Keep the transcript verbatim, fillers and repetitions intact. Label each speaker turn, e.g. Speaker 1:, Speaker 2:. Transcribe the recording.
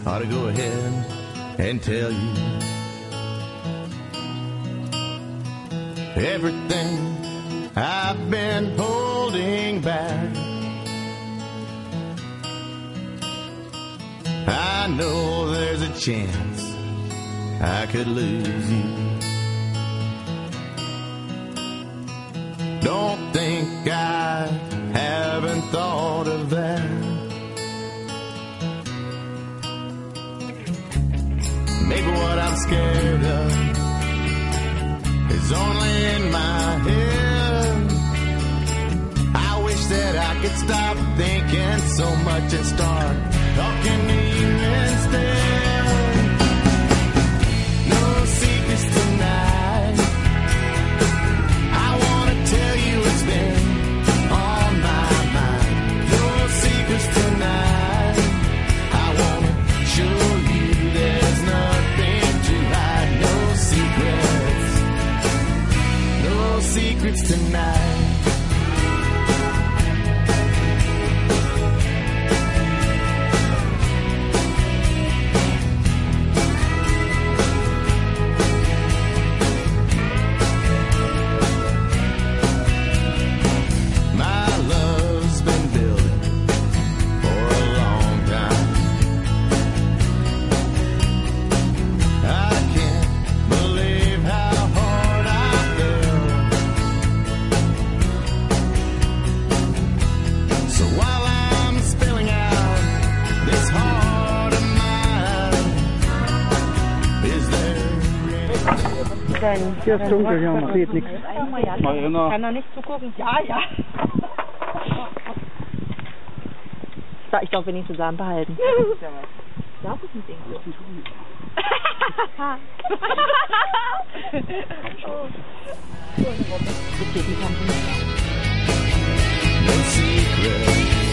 Speaker 1: ought to go ahead and tell you everything I've been holding back. I know there's a chance I could lose you. Don't think I haven't thought of that. Maybe what I'm scared of is only in my head. I wish that I could stop thinking so much and start talking to you instead. No secrets tonight. I wanna tell you it's been on my mind. No secrets tonight. I wanna show you there's nothing to hide. No secrets. No secrets tonight.
Speaker 2: Hier ist dunkel, ja, man sieht nichts.
Speaker 3: Marina. Kann er nicht zugucken? Ja, ja. So, ich glaube, wir nicht zusammen behalten. Darf ich mit Ding?
Speaker 1: No secret.